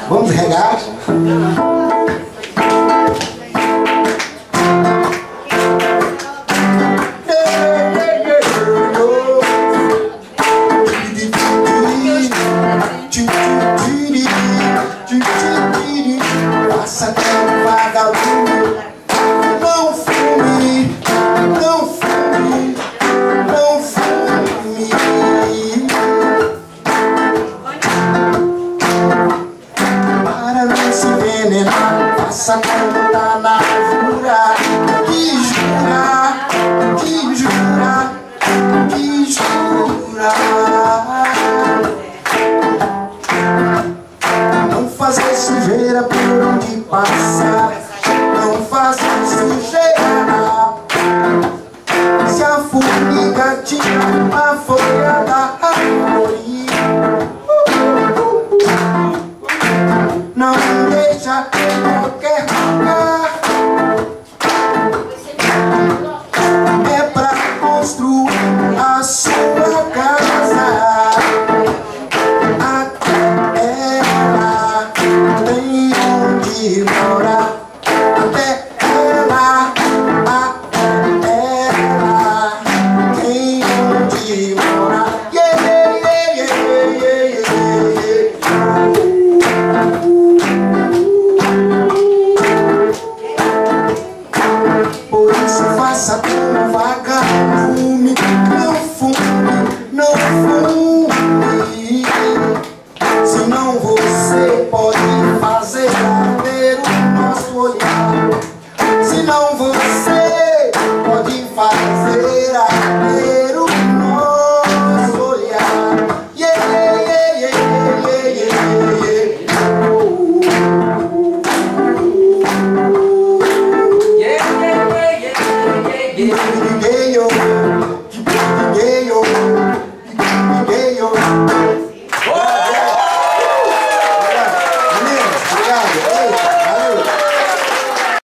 Vamos regar? Passa tempo vagabundo, não fume, não fume, não fume. Para não se envenenar, passa tempo tá na jura, que jura, que jura, que jura. Não fazer sujeira por onde passar.